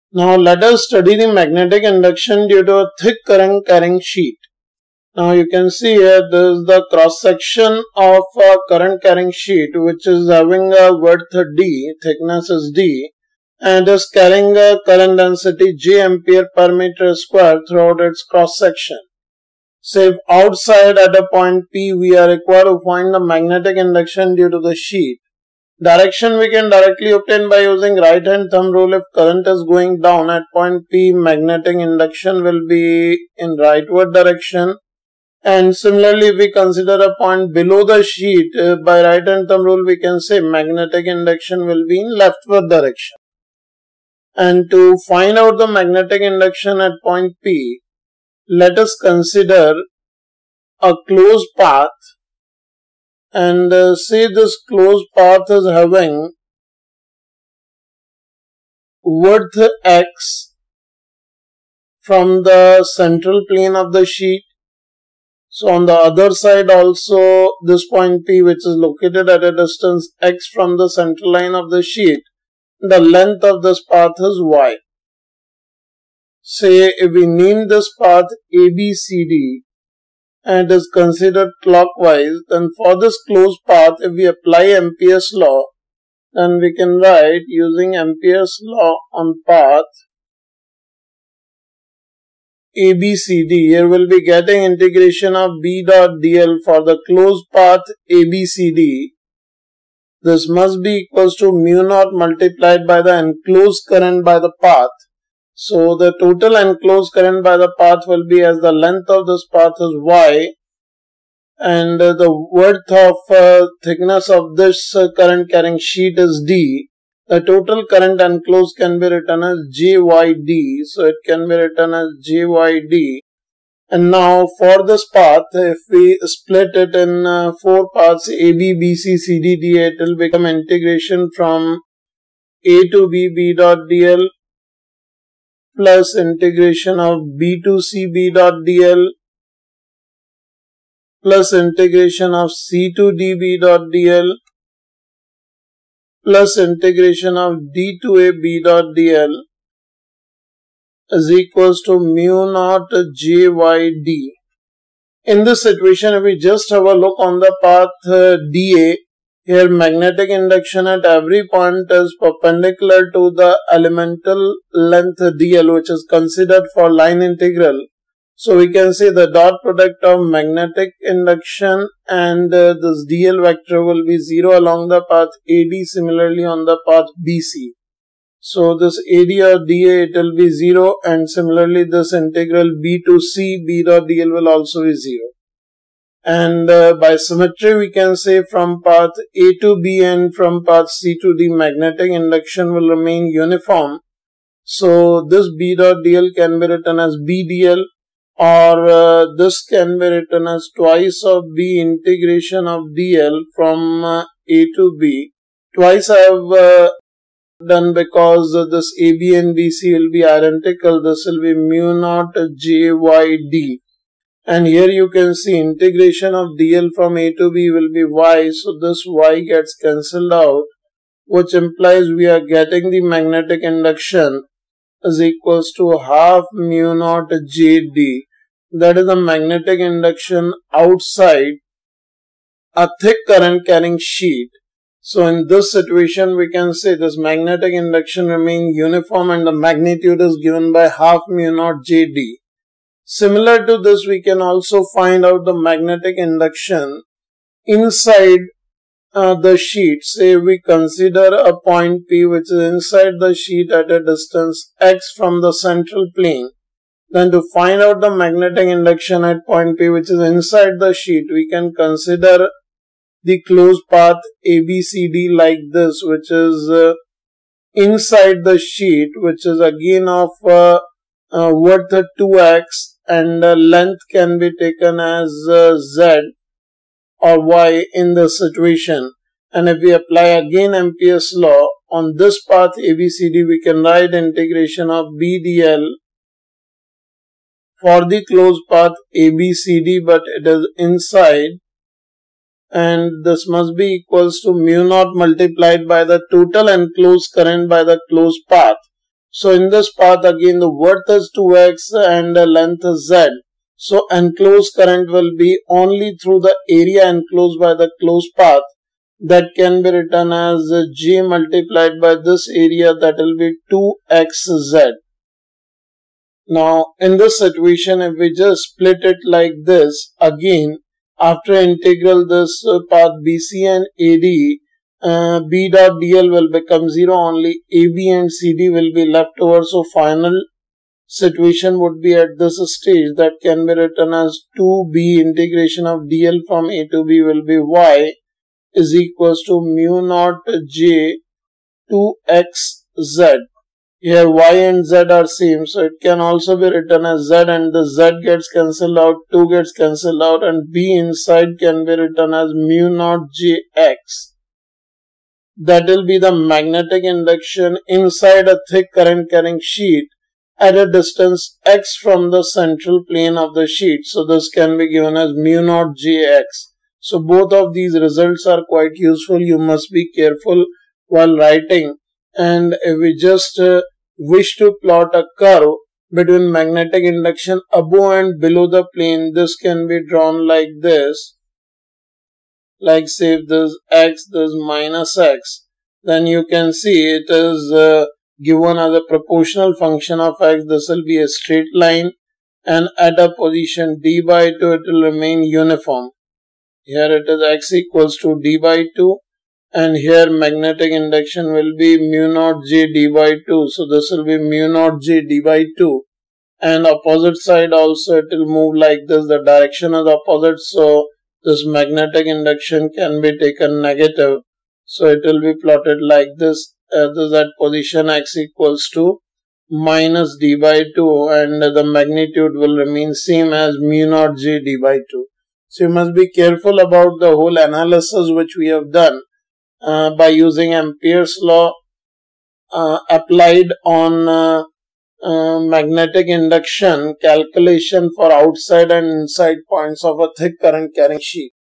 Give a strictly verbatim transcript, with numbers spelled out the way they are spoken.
Now let us study the magnetic induction due to a thick current carrying sheet. Now you can see here this is the cross section of a current carrying sheet which is having a width D, thickness is D, and is carrying a current density J ampere per meter square throughout its cross section. So if outside at a point P we are required to find the magnetic induction due to the sheet. Direction we can directly obtain by using right hand thumb rule. If current is going down at point P, magnetic induction will be in rightward direction. And similarly, if we consider a point below the sheet, uh, by right hand thumb rule we can say magnetic induction will be in leftward direction. And to find out the magnetic induction at point P, let us consider a closed path. And uh, say this closed path is having width x from the central plane of the sheet. So on the other side also this point P, which is located at a distance x from the central line of the sheet, the length of this path is y. Say if we name this path A B C D and is considered clockwise, then for this closed path, if we apply Ampere's law, then we can write using Ampere's law on path A B C D. Here we'll be getting integration of B dot dl for the closed path A B C D. This must be equals to mu naught multiplied by the enclosed current by the path. So the total enclosed current by the path will be, as the length of this path is y and uh, the width of uh, thickness of this uh, current carrying sheet is d. The total current enclosed can be written as J Y D. So it can be written as J Y D. And now for this path, if we split it in uh, four parts A, B, B, C, C, D, D, it will become integration from A to B, B dot dl plus integration of B to C, B dot dl plus integration of C to D, B dot dl plus integration of D to A, B dot dl is equals to mu naught J Y D. In this situation, if we just have a look on the path uh, D A, here magnetic induction at every point is perpendicular to the elemental length D L, which is considered for line integral. So we can say the dot product of magnetic induction and uh, this D L vector will be zero along the path A D, similarly on the path B C. So this A D or D A, it will be zero, and similarly this integral B to C, B dot dl will also be zero. And uh, by symmetry we can say from path A to B and from path C to D, magnetic induction will remain uniform. So this B dot dl can be written as B dl, or uh, this can be written as twice of B integration of dl from uh, A to B. Twice I have uh, done because uh, this A B and B C will be identical. This will be mu naught J Y D. And here you can see integration of dl from A to B will be y. So this y gets cancelled out, which implies we are getting the magnetic induction is equals to half mu naught J D. That is the magnetic induction outside a thick current carrying sheet. So in this situation we can say this magnetic induction remains uniform and the magnitude is given by half mu naught J D. Similar to this, we can also find out the magnetic induction inside uh, the sheet. Say we consider a point P which is inside the sheet at a distance x from the central plane. Then to find out the magnetic induction at point P which is inside the sheet, we can consider the closed path A B C D like this, which is uh, inside the sheet, which is again of uh, uh, width two x. And uh, length can be taken as uh, z or y in this situation. And if we apply again Ampere's law on this path A B C D, we can write integration of B dl for the closed path A B C D, but it is inside, and this must be equals to mu naught multiplied by the total enclosed current by the closed path. So in this path again the width is two x and the length is z. So enclosed current will be only through the area enclosed by the closed path. That can be written as G multiplied by this area, that will be two x z. Now in this situation if we just split it like this, again after integral this path B C and A D, uh, B dot D L will become zero, only A B and C D will be left over. So final situation would be at this stage, that can be written as two B integration of D L from A to B will be Y is equals to mu naught J two x z. Here y and z are same, so it can also be written as z, and the z gets cancelled out, two gets cancelled out, and b inside can be written as mu naught jx. That will be the magnetic induction inside a thick current carrying sheet at a distance x from the central plane of the sheet. So this can be given as mu naught jx. So both of these results are quite useful. You must be careful while writing. And if we just uh, wish to plot a curve between magnetic induction above and below the plane, this can be drawn like this. Like say if this x, this minus x, then you can see it is uh, given as a proportional function of x. This will be a straight line, and at a position d by two it will remain uniform. Here it is x equals to d by two. And here magnetic induction will be mu naught j d by two. So this will be mu naught j d by two. And opposite side also it will move like this. The direction is opposite. So this magnetic induction can be taken negative. So it will be plotted like this. Uh, this at position x equals to minus d by two. And the magnitude will remain same as mu naught j d by two. So you must be careful about the whole analysis which we have done. Uh, by using Ampere's law uh, applied on uh, uh, magnetic induction calculation for outside and inside points of a thick current carrying sheet.